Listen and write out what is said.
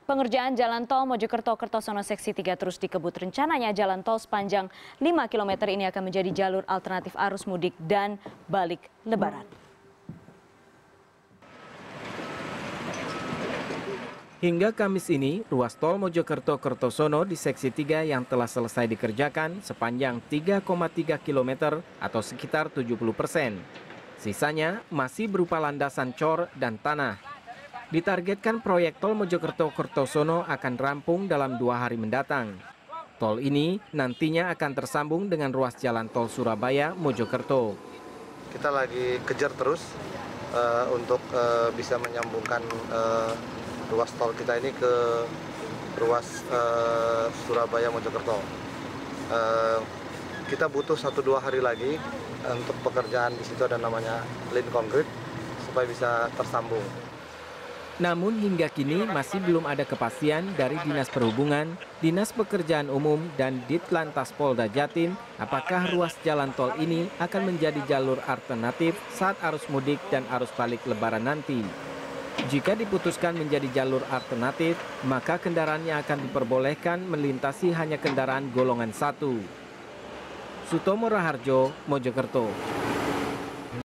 Pengerjaan jalan tol Mojokerto-Kertosono Seksi 3 terus dikebut. Rencananya jalan tol sepanjang 5 km ini akan menjadi jalur alternatif arus mudik dan balik Lebaran. Hingga Kamis ini, ruas tol Mojokerto-Kertosono di Seksi 3 yang telah selesai dikerjakan sepanjang 3,3 km atau sekitar 70%. Sisanya masih berupa landasan cor dan tanah. Ditargetkan proyek tol Mojokerto-Kertosono akan rampung dalam 2 hari mendatang. Tol ini nantinya akan tersambung dengan ruas jalan tol Surabaya-Mojokerto. Kita lagi kejar terus untuk bisa menyambungkan ruas tol kita ini ke ruas Surabaya-Mojokerto. Kita butuh 1-2 hari lagi untuk pekerjaan. Di situ ada namanya lin konkrit supaya bisa tersambung. Namun hingga kini masih belum ada kepastian dari Dinas Perhubungan, Dinas Pekerjaan Umum, dan Ditlantas Polda Jatim apakah ruas jalan tol ini akan menjadi jalur alternatif saat arus mudik dan arus balik Lebaran nanti. Jika diputuskan menjadi jalur alternatif, maka kendaraannya akan diperbolehkan melintasi hanya kendaraan golongan 1. Sutomo Raharjo, Mojokerto.